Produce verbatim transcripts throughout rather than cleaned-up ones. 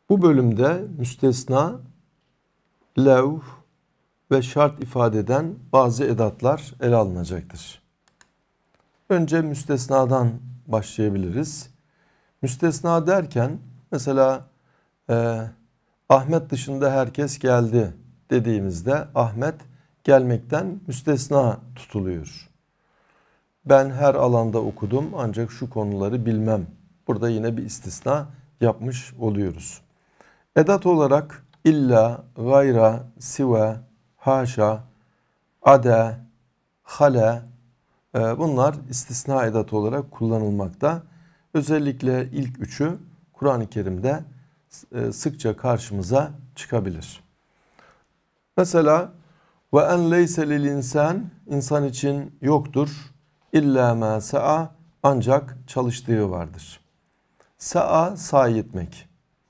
Bu bölümde müstesna, lev ve şart ifade eden bazı edatlar ele alınacaktır. Önce müstesnadan başlayabiliriz. Müstesna derken mesela e, Ahmet dışında herkes geldi dediğimizde Ahmet gelmekten müstesna tutuluyor. Ben her alanda okudum ancak şu konuları bilmem. Burada yine bir istisna yapmış oluyoruz. Edat olarak illa, gayra, sive, haşa, ade, hale bunlar istisna edatı olarak kullanılmakta. Özellikle ilk üçü Kur'an-ı Kerim'de sıkça karşımıza çıkabilir. Mesela ve en leyse lil insan insan için yoktur illa ma sa'a ancak çalıştığı vardır. Sa'a sa'i etmek.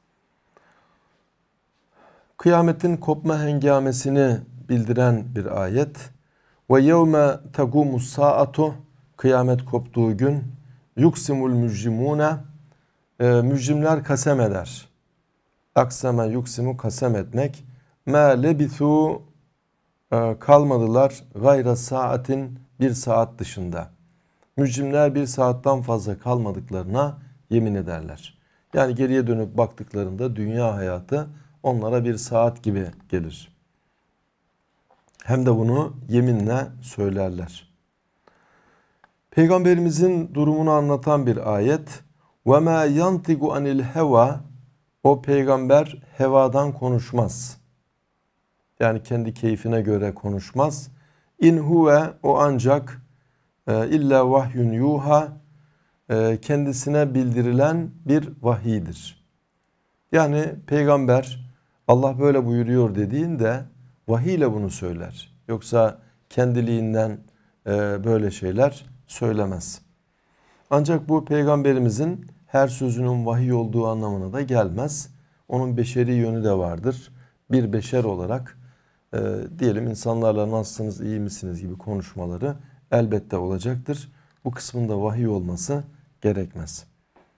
Kıyametin kopma hengamesini bildiren bir ayet. Ve yevme tegumus saatu kıyamet koptuğu gün yuksimul mücrimune mücrimler kasem eder. Akseme yuksimu kasem etmek. Ma lebithu kalmadılar gayra saatin bir saat dışında. Mücrimler bir saatten fazla kalmadıklarına yemin ederler. Yani geriye dönüp baktıklarında dünya hayatı onlara bir saat gibi gelir. Hem de bunu yeminle söylerler. Peygamberimizin durumunu anlatan bir ayet. وَمَا يَنْتِقُ عَنِ الْهَوَى O peygamber hevadan konuşmaz. Yani kendi keyfine göre konuşmaz. İn huve o ancak e, illa vahyun yuha e, kendisine bildirilen bir vahidir. Yani peygamber Allah böyle buyuruyor dediğinde vahiy ile bunu söyler. Yoksa kendiliğinden e, böyle şeyler söylemez. Ancak bu peygamberimizin her sözünün vahiy olduğu anlamına da gelmez. Onun beşeri yönü de vardır. Bir beşer olarak e, diyelim insanlarla nasılsınız, iyi misiniz gibi konuşmaları elbette olacaktır. Bu kısmında vahiy olması gerekmez.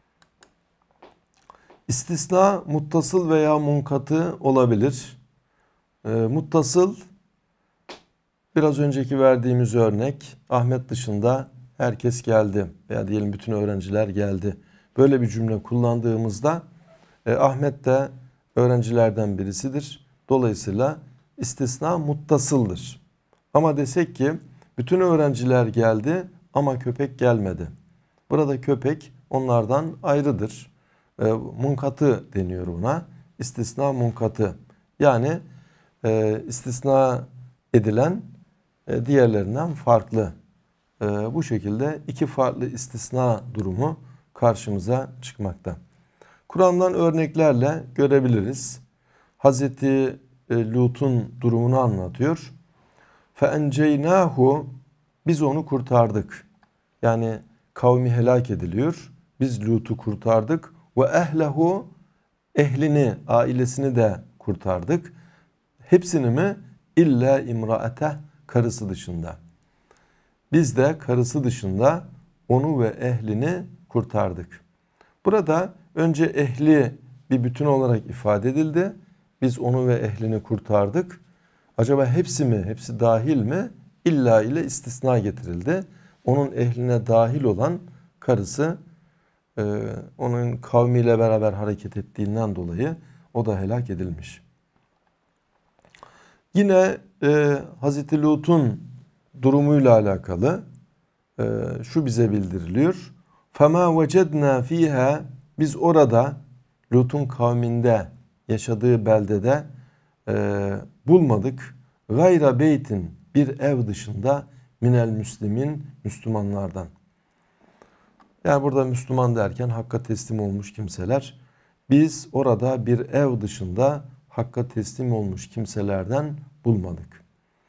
İstisna muttasıl veya munkatı olabilir. E, muttasıl biraz önceki verdiğimiz örnek Ahmet dışında herkes geldi veya diyelim bütün öğrenciler geldi. Böyle bir cümle kullandığımızda e, Ahmet de öğrencilerden birisidir. Dolayısıyla istisna muttasıldır. Ama desek ki bütün öğrenciler geldi ama köpek gelmedi. Burada köpek onlardan ayrıdır. E, munkatı deniyor buna. İstisna munkatı. Yani e, istisna edilen e, diğerlerinden farklı. E, bu şekilde iki farklı istisna durumu karşımıza çıkmakta. Kur'an'dan örneklerle görebiliriz. Hazreti Lut'un durumunu anlatıyor. فَاَنْجَيْنَاهُ Biz onu kurtardık. Yani kavmi helak ediliyor. Biz Lut'u kurtardık. وَاَهْلَهُ Ehlini, ailesini de kurtardık. Hepsini mi? İlla imraate karısı dışında. Biz de karısı dışında onu ve ehlini kurtardık. Burada önce ehli bir bütün olarak ifade edildi. Biz onu ve ehlini kurtardık. Acaba hepsi mi? Hepsi dahil mi? İlla ile istisna getirildi. Onun ehline dahil olan karısı e, onun kavmiyle beraber hareket ettiğinden dolayı o da helak edilmiş. Yine e, Hazreti Lut'un durumuyla alakalı e, şu bize bildiriliyor. فَمَا وَجَدْنَا ف۪يهَا Biz orada Lut'un kavminde yaşadığı beldede e, bulmadık. Gayra beytin bir ev dışında minel müslimin Müslümanlardan. Yani burada Müslüman derken Hakk'a teslim olmuş kimseler. Biz orada bir ev dışında Hakk'a teslim olmuş kimselerden bulmadık.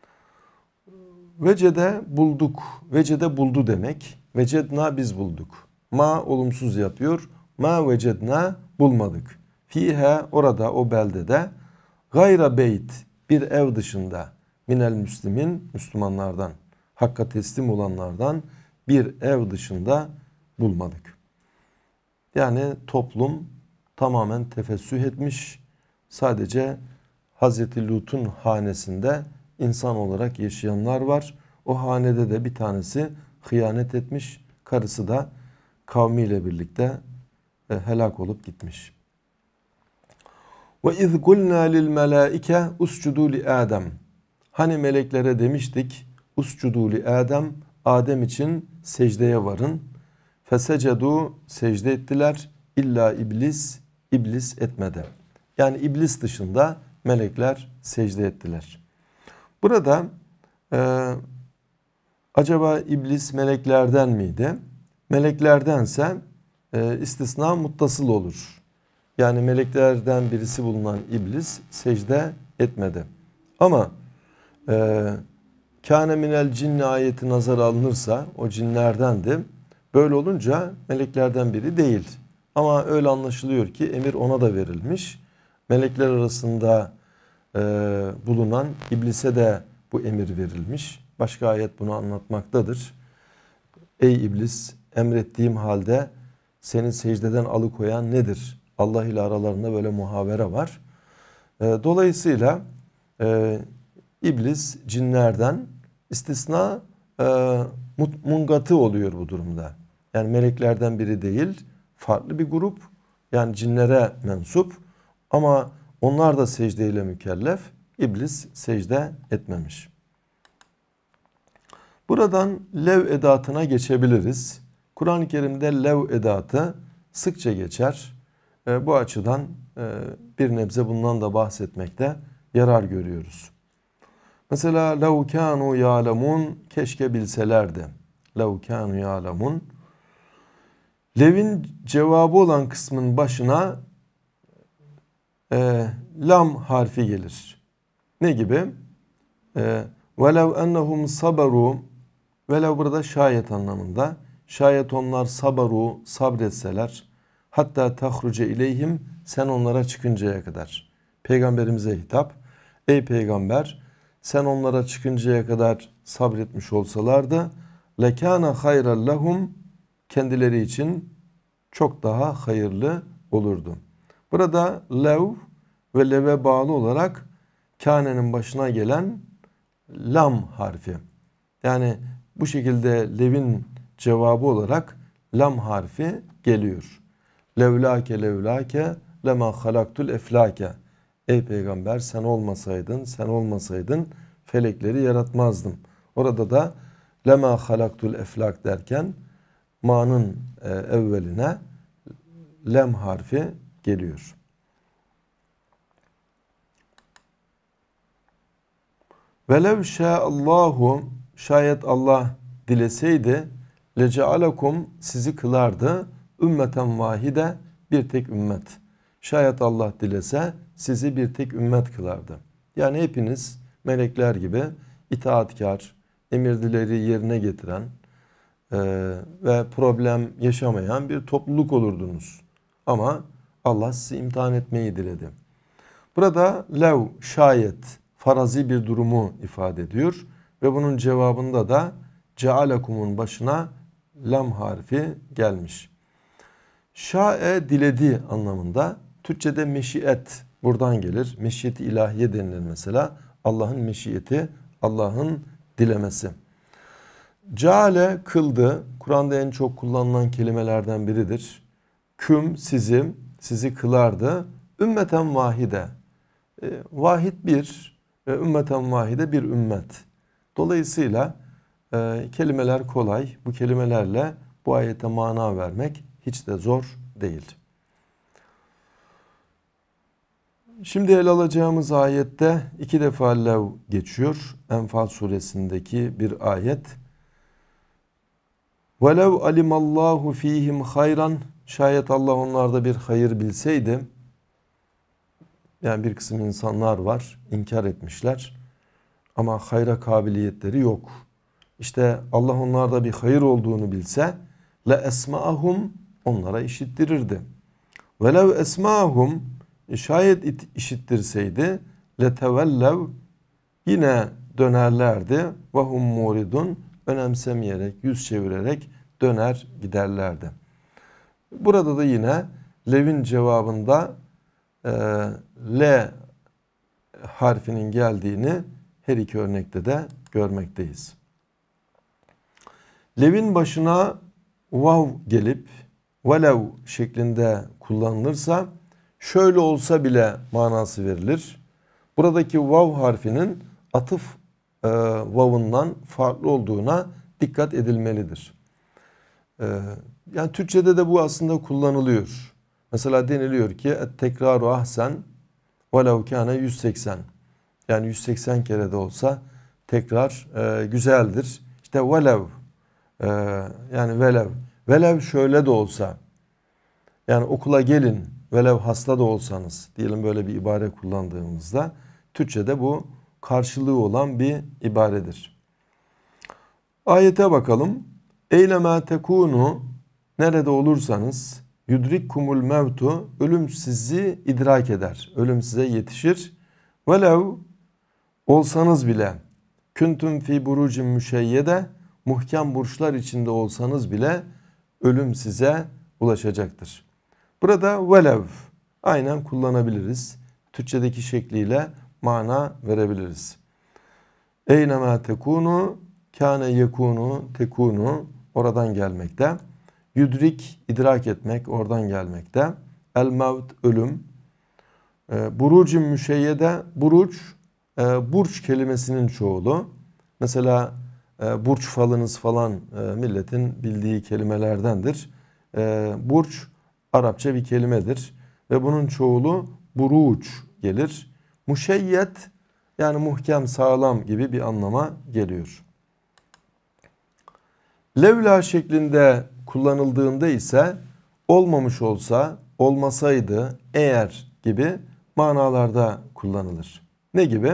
Vecede bulduk. Vecede buldu demek. Vecedna biz bulduk. Ma olumsuz yapıyor. Ma vecedna bulmadık. Fiha orada o beldede gayra beyt bir ev dışında minel müslimin Müslümanlardan Hakk'a teslim olanlardan bir ev dışında bulmadık. Yani toplum tamamen tefessüh etmiş. Sadece Hazreti Lut'un hanesinde insan olarak yaşayanlar var. O hanede de bir tanesi hıyanet etmiş. Karısı da kavmiyle birlikte e, helak olup gitmiş. Ve iz kulna lil melaike uscudu li Adem. Hani meleklere demiştik uscudu li Adem, Adem için secdeye varın. Fesecedu, secde ettiler. İlla iblis, iblis etmedi. Yani iblis dışında melekler secde ettiler. Burada e, acaba iblis meleklerden miydi? Meleklerdense e, istisna muttasıl olur. Yani meleklerden birisi bulunan iblis secde etmedi. Ama e, kâne minel cinni ayeti nazara alınırsa o cinlerdendi. Böyle olunca meleklerden biri değil. Ama öyle anlaşılıyor ki emir ona da verilmiş. Melekler arasında e, bulunan iblise de bu emir verilmiş. Başka ayet bunu anlatmaktadır. Ey iblis, emrettiğim halde seni secdeden alıkoyan nedir? Allah ile aralarında böyle muhavere var. E, dolayısıyla e, iblis cinlerden istisna e, mungatı oluyor bu durumda. Yani meleklerden biri değil, farklı bir grup. Yani cinlere mensup ama onlar da secdeyle mükellef. İblis secde etmemiş. Buradan lev edatına geçebiliriz. Kur'an-ı Kerim'de lev edatı sıkça geçer. E, bu açıdan e, bir nebze bundan da bahsetmekte yarar görüyoruz. Mesela lev kânû yâlemûn, keşke bilselerdi. Lev kânû yâlemûn. Lev'in cevabı olan kısmın başına e, lam harfi gelir. Ne gibi? E, velev ennehum sabaru, velev burada şayet anlamında. Şayet onlar sabaru, sabretseler, hatta tahruce ileyhim, sen onlara çıkıncaya kadar. Peygamberimize hitap. Ey peygamber, sen onlara çıkıncaya kadar sabretmiş olsalardı, lekâne hayran lehum, kendileri için çok daha hayırlı olurdu. Burada lev ve leve bağlı olarak kânenin başına gelen lam harfi. Yani bu şekilde levin cevabı olarak lam harfi geliyor. Levlâke levlâke lema halaktul eflâke. Ey peygamber sen olmasaydın, sen olmasaydın felekleri yaratmazdım. Orada da lema halaktul eflak derken ma'nın e, evveline lem harfi geliyor. Velev şâallahu, şayet Allah dileseydi, lecealekum, sizi kılardı, ümmeten vahide, bir tek ümmet. Şayet Allah dilese sizi bir tek ümmet kılardı. Yani hepiniz melekler gibi itaatkar, emirleri yerine getiren e, ve problem yaşamayan bir topluluk olurdunuz. Ama Allah sizi imtihan etmeyi diledi. Burada lev, şayet, farazi bir durumu ifade ediyor. Ve bunun cevabında da cealekum'un başına lam harfi gelmiş. Şa'e diledi anlamında. Türkçe'de meşiyet buradan gelir. Meşiyeti ilahiye denilir mesela. Allah'ın meşiyeti, Allah'ın dilemesi. Ceale kıldı. Kur'an'da en çok kullanılan kelimelerden biridir. Küm sizi, sizi kılardı. Ümmeten vahide. E, vahid bir, e, ümmeten vahide bir ümmet. Dolayısıyla e, kelimeler kolay. Bu kelimelerle bu ayete mana vermek hiç de zor değil. Şimdi ele alacağımız ayette iki defa lev geçiyor. Enfal suresindeki bir ayet. وَلَوْ عَلِمَ اللّٰهُ ف۪يهِمْ خَيْرًا, şayet Allah onlarda bir hayır bilseydi, yani bir kısım insanlar var, inkar etmişler ama hayra kabiliyetleri yok. İşte Allah onlarda bir hayır olduğunu bilse, لَاَسْمَعَهُمْ, onlara işittirirdi. وَلَوْ اَسْمَعَهُمْ, şayet işittirseydi, لَتَوَلَّوْ, yine dönerlerdi. وَهُمْ مُورِدُونَ, önemsemeyerek, yüz çevirerek döner giderlerdi. Burada da yine lev'in cevabında e, L harfinin geldiğini her iki örnekte de görmekteyiz. Lev'in başına vav gelip velev şeklinde kullanılırsa şöyle olsa bile manası verilir. Buradaki vav harfinin atıf e, vavından farklı olduğuna dikkat edilmelidir. E, yani Türkçe'de de bu aslında kullanılıyor. Mesela deniliyor ki tekraru ahsen velev kâne yüz seksen. Yani yüz seksen kere de olsa tekrar e, güzeldir. İşte velev e, yani velev. Velev şöyle de olsa. Yani okula gelin velev hasta da olsanız diyelim böyle bir ibare kullandığımızda Türkçe'de bu karşılığı olan bir ibaredir. Ayete bakalım. Eylema tekunu nerede olursanız yudrikkumul mevtu ölüm sizi idrak eder. Ölüm size yetişir. Velev olsanız bile küntüm fi burucin müşeyyede muhkem burçlar içinde olsanız bile ölüm size ulaşacaktır. Burada velev aynen kullanabiliriz. Türkçedeki şekliyle mana verebiliriz. Eynema tekunu kâne yekunu tekunu oradan gelmekte. Yudrik idrak etmek oradan gelmekte. El mevt ölüm. E, burucun müşeyyede buruç e, burç kelimesinin çoğulu. Mesela e, burç falınız falan e, milletin bildiği kelimelerdendir. E, burç Arapça bir kelimedir ve bunun çoğulu buruç gelir. Müşeyyet yani muhkem sağlam gibi bir anlama geliyor. Levla şeklinde kullanıldığında ise olmamış olsa, olmasaydı, eğer gibi manalarda kullanılır. Ne gibi?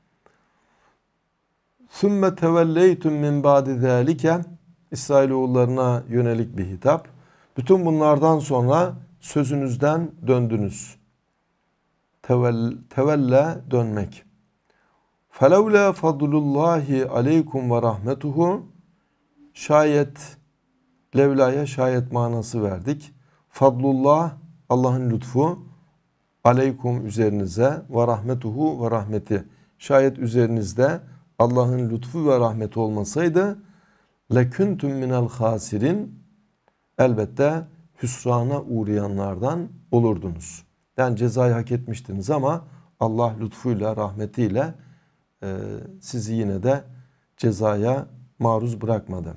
Sümme tevelleytum min ba'di zâlike İsrailoğullarına yönelik bir hitap. Bütün bunlardan sonra sözünüzden döndünüz. Tevel, tevelle dönmek. Felevle fadlullahi aleykum ve rahmetuhu şayet levlaya şayet manası verdik. Fadlullah Allah'ın lütfu aleykum üzerinize ve rahmetuhu ve rahmeti. Şayet üzerinizde Allah'ın lütfu ve rahmeti olmasaydı leküntum minel hasirin elbette hüsrana uğrayanlardan olurdunuz. Yani cezayı hak etmiştiniz ama Allah lütfuyla, rahmetiyle e, sizi yine de cezaya maruz bırakmadı.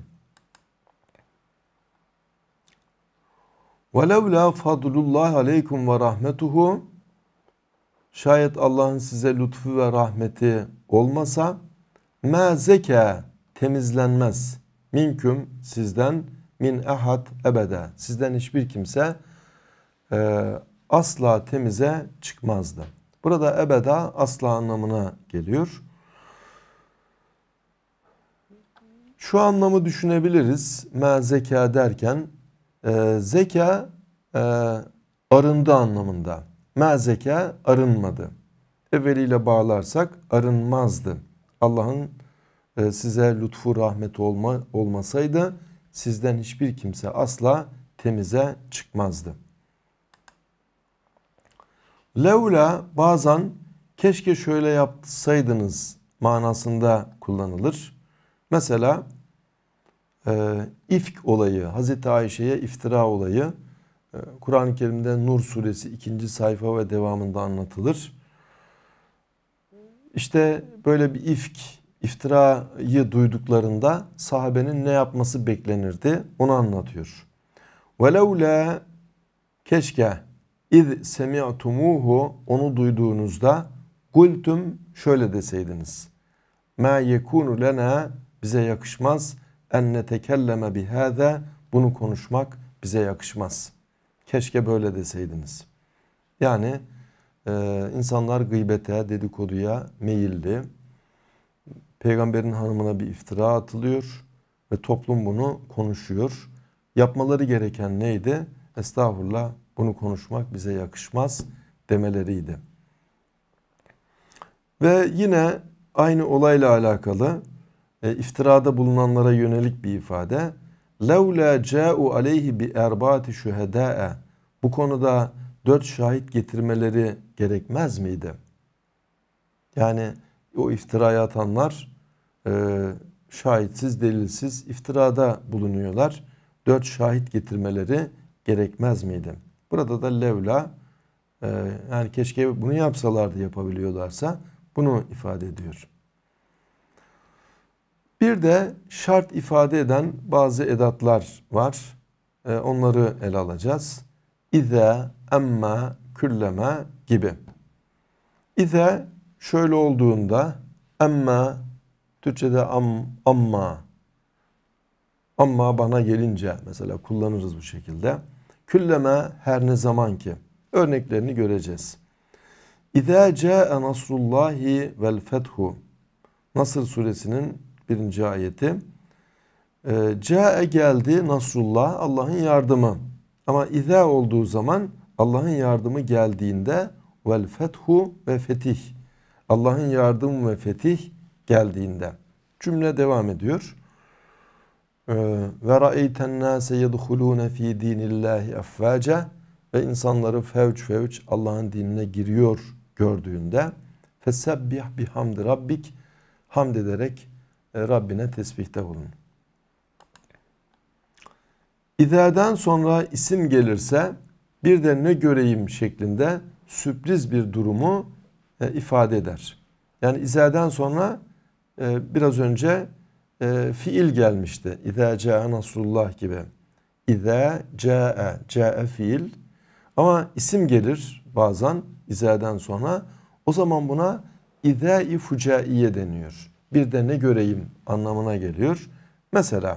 وَلَوْلَا فَضْلُ اللّٰهِ عَلَيْكُمْ وَرَحْمَتُهُ şayet Allah'ın size lütfu ve rahmeti olmasa مَا زَكَى temizlenmez. Minküm sizden min ehad ebede. Sizden hiçbir kimse e, asla temize çıkmazdı. Burada ebeda asla anlamına geliyor. Şu anlamı düşünebiliriz. Ma zeka derken e, zeka e, arındı anlamında. Ma zeka arınmadı. Evveliyle bağlarsak arınmazdı. Allah'ın e, size lütfu rahmeti olma, olmasaydı sizden hiçbir kimse asla temize çıkmazdı. Levla bazen keşke şöyle yapsaydınız manasında kullanılır. Mesela e, ifk olayı, Hazreti Ayşe'ye iftira olayı e, Kur'an-ı Kerim'de Nur suresi ikinci sayfa ve devamında anlatılır. İşte böyle bir ifk, iftirayı duyduklarında sahabenin ne yapması beklenirdi onu anlatıyor. وَلَوْلَا keşke İz semi'tumuhu onu duyduğunuzda kultum şöyle deseydiniz. Ma yekunu lena bize yakışmaz en netekelleme bihâze bunu konuşmak bize yakışmaz. Keşke böyle deseydiniz. Yani e, insanlar gıybete, dedikoduya meyilli. Peygamberin hanımına bir iftira atılıyor ve toplum bunu konuşuyor. Yapmaları gereken neydi? Estağfurullah bunu konuşmak bize yakışmaz demeleriydi. Ve yine aynı olayla alakalı e, iftirada bulunanlara yönelik bir ifade. لَوْلَا جَاءُ عَلَيْهِ بِاَرْبَاتِ شُهَدَاءَ bu konuda dört şahit getirmeleri gerekmez miydi? Yani o iftiraya atanlar e, şahitsiz, delilsiz iftirada bulunuyorlar. Dört şahit getirmeleri gerekmez miydi? Burada da levla, e, yani keşke bunu yapsalardı, yapabiliyorlarsa bunu ifade ediyor. Bir de şart ifade eden bazı edatlar var. E, onları ele alacağız. İze, emme, külleme gibi. İze şöyle olduğunda, emme, Türkçe'de am, amma, amma bana gelince mesela kullanırız bu şekilde. Külleme her ne zaman ki. Örneklerini göreceğiz. İzâ câe nasrullâhi vel fethu. Nasr suresinin birinci ayeti. E, Câe geldi Nasrullah, Allah'ın yardımı. Ama izâ olduğu zaman Allah'ın yardımı geldiğinde vel fethu ve fetih. Allah'ın yardımı ve fetih geldiğinde. Cümle devam ediyor. Ve ra'eyten nâse yedhulûne fî dînillâhi affâce. Ve insanları fevç fevç Allah'ın dinine giriyor gördüğünde fesebbih bihamdi rabbik, hamd ederek Rabbine tesbihte bulun. İzâ'den sonra isim gelirse bir de ne göreyim şeklinde sürpriz bir durumu e, ifade eder. Yani izâ'den sonra e, biraz önce e, fiil gelmişti. İzâ câe nasrullah gibi. İzâ câe, câe fiil. Ama isim gelir bazen izâ'den sonra. O zaman buna izâ-i fucaiye deniyor. Bir de ne göreyim anlamına geliyor. Mesela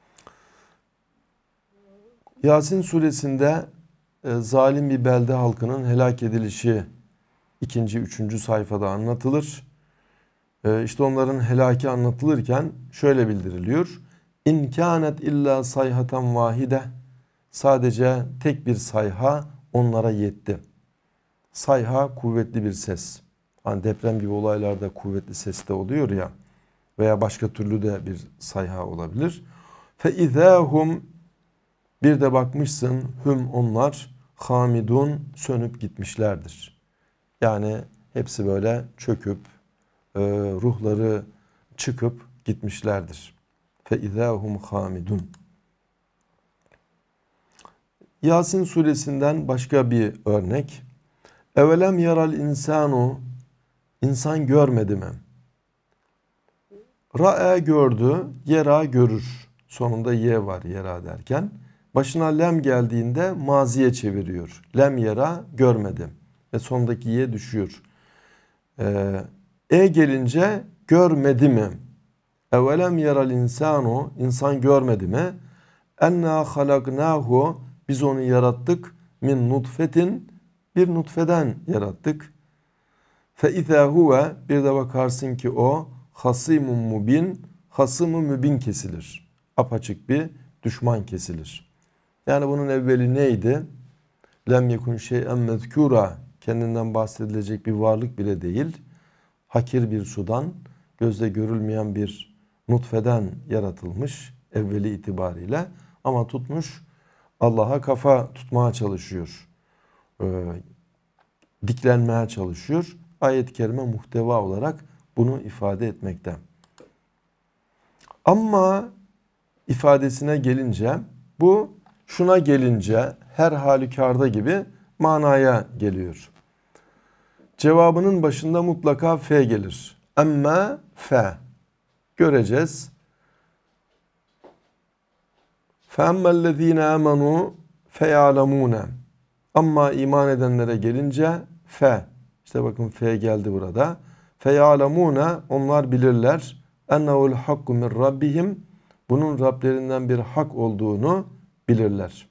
Yasin suresinde e, zalim bir belde halkının helak edilişi ikinci, üçüncü sayfada anlatılır. E, işte onların helaki anlatılırken şöyle bildiriliyor. İn kânet illa sayhaten vahide. Sadece tek bir sayha onlara yetti. Sayha kuvvetli bir ses. Hani deprem gibi olaylarda kuvvetli ses de oluyor ya. Veya başka türlü de bir sayha olabilir. Fe izâhum, bir de bakmışsın hüm onlar hamidun, sönüp gitmişlerdir. Yani hepsi böyle çöküp e, ruhları çıkıp gitmişlerdir. Fe izâhum hamidun. Yasin suresinden başka bir örnek. Evelem yaral insanu, insan görmedi mi? Ra'e gördü, yera görür. Sonunda ye var yera derken. Başına lem geldiğinde maziye çeviriyor. Lem yera görmedi. Ve sondaki ye düşüyor. Ee, e gelince görmedi mi? Evelem yaral insanu, insan görmedi mi? Enna halaknahu, biz onu yarattık. Min nutfetin, bir nutfeden yarattık. Fe izâ huve, bir de bakarsın ki o hasimun mubin, hasımı mübin kesilir. Apaçık bir düşman kesilir. Yani bunun evveli neydi? Lem yekun şey'en mezkûra, kendinden bahsedilecek bir varlık bile değil. Hakir bir sudan, gözle görülmeyen bir nutfeden yaratılmış evveli itibariyle. Ama tutmuş Allah'a kafa tutmaya çalışıyor. Ee, diklenmeye çalışıyor. Ayet-i kerime muhteva olarak bunu ifade etmekte. Ama ifadesine gelince, bu şuna gelince her halükarda gibi manaya geliyor. Cevabının başında mutlaka fe gelir. Emme fe. Göreceğiz. فَاَمَّا الَّذ۪ينَ آمَنُوا فَيَعْلَمُونَ. Ama iman edenlere gelince fe. İşte bakın fe geldi burada. فَيَعْلَمُونَ, onlar bilirler. اَنَّهُ الْحَقُّ مِنْ رَبِّهِمْ, bunun Rablerinden bir hak olduğunu bilirler.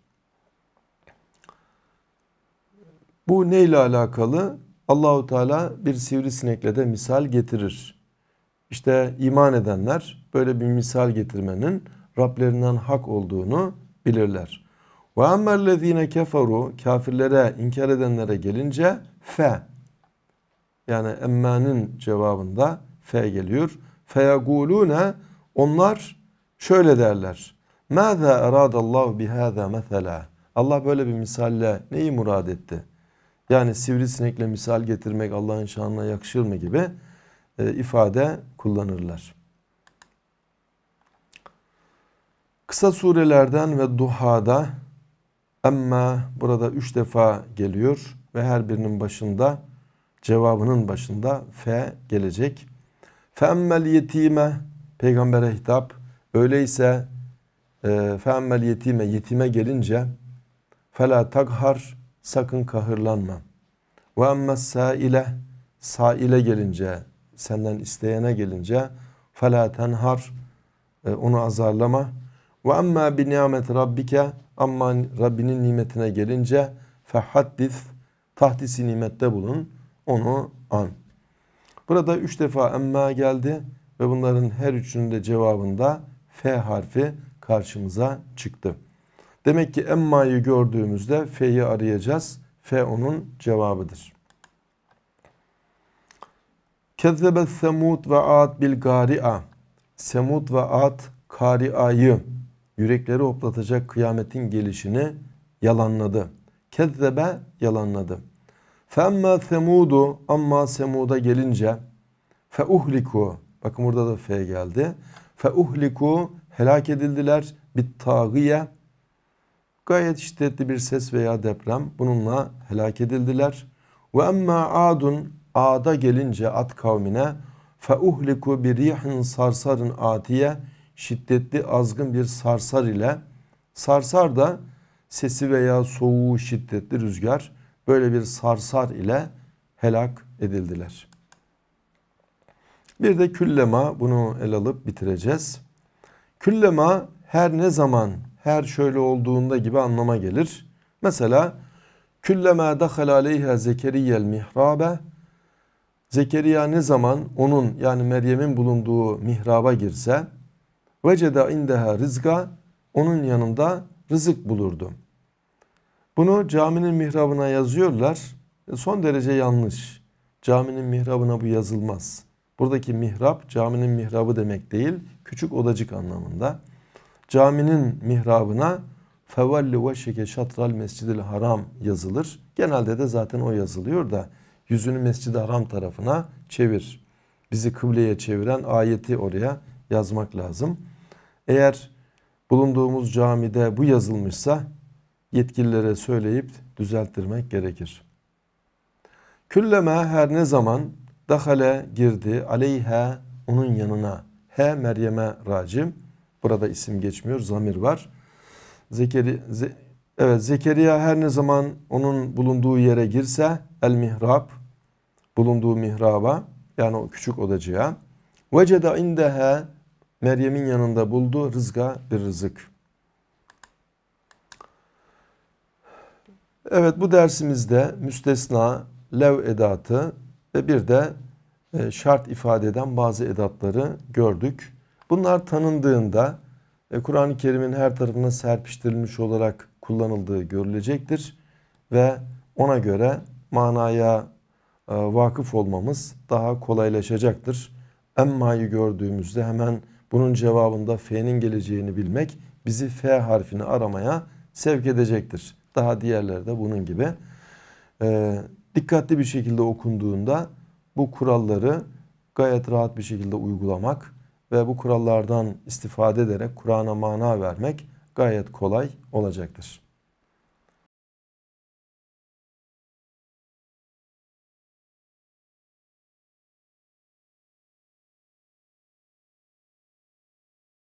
Bu neyle alakalı? Allahu Teala bir sivrisinekle de misal getirir. İşte iman edenler böyle bir misal getirmenin Rablerinden hak olduğunu bilirler. Ve emmellezine keferu, kafirlere, inkar edenlere gelince fe. Yani emmenin cevabında fe geliyor. Feyegulune, onlar şöyle derler. Mâzâ eradallahu bihâzâ mesela. Allah böyle bir misalle neyi murad etti? Yani sivrisinekle misal getirmek Allah'ın şanına yakışır mı gibi e, ifade kullanırlar. Kısa surelerden ve duhada emma burada üç defa geliyor ve her birinin başında, cevabının başında fe gelecek. Fe emmel yetime, peygambere hitap. Öyleyse e, fe emmel yetime, yetime gelince fela taghar, sakın kahırlanma. Ve emmes saile, saile gelince, senden isteyene gelince fela tenhar, e, onu azarlama. Ve emma bi nimet rabbike, amma Rabbinin nimetine gelince fehaddis, tahdisi nimette bulun, onu an. Burada üç defa emma geldi ve bunların her üçünün de cevabında F harfi karşımıza çıktı. Demek ki emma'yı gördüğümüzde F'yi arayacağız. F onun cevabıdır. Kezzebet Semud ve Ad bil gari'a. Semud ve Ad kari'ayı, yürekleri hoplatacak kıyametin gelişini yalanladı. Kezzebe, yalanladı. Femme Semudu, amma Semud'a gelince fe uhliku, bakın burada da F geldi. Fe uhliku, helak edildiler. Bit tağiye, gayet şiddetli bir ses veya deprem, bununla helak edildiler. Ve emma adun, Ad'a gelince Ad kavmine fe uhliku bir rihin sarsarın atiye, şiddetli azgın bir sarsar ile, sarsar da sesi veya soğuğu şiddetli rüzgar, böyle bir sarsar ile helak edildiler. Bir de küllema, bunu ele alıp bitireceğiz. Küllema her ne zaman, her şöyle olduğunda gibi anlama gelir. Mesela küllema dahal aleyha Zekeriya'l mihrabe, Zekeriya ne zaman onun, yani Meryem'in bulunduğu mihraba girse, veceda indeha rızga, onun yanında rızık bulurdu. Bunu caminin mihrabına yazıyorlar. Son derece yanlış. Caminin mihrabına bu yazılmaz. Buradaki mihrap caminin mihrabı demek değil, küçük odacık anlamında. Caminin mihrabına fevalli veşşeke şatral mescidil haram yazılır. Genelde de zaten o yazılıyor da yüzünü Mescid-i Haram tarafına çevir. Bizi kıbleye çeviren ayeti oraya yazmak lazım. Eğer bulunduğumuz camide bu yazılmışsa yetkililere söyleyip düzelttirmek gerekir. Külleme, her ne zaman, dahale girdi, aleyha, onun yanına, he Meryem'e racim. Burada isim geçmiyor, zamir var. Zekeri, ze, evet, Zekeriya her ne zaman onun bulunduğu yere girse, el mihrab, bulunduğu mihraba, yani o küçük odacığa, veceda indeha, Meryem'in yanında buldu rızga, bir rızık. Evet, bu dersimizde müstesna, lev edatı ve bir de şart ifade eden bazı edatları gördük. Bunlar tanındığında Kur'an-ı Kerim'in her tarafına serpiştirilmiş olarak kullanıldığı görülecektir. Ve ona göre manaya vakıf olmamız daha kolaylaşacaktır. Emma'yı gördüğümüzde hemen bunun cevabında F'nin geleceğini bilmek bizi F harfini aramaya sevk edecektir. Daha diğerleri de bunun gibi. Ee, dikkatli bir şekilde okunduğunda bu kuralları gayet rahat bir şekilde uygulamak ve bu kurallardan istifade ederek Kur'an'a mana vermek gayet kolay olacaktır.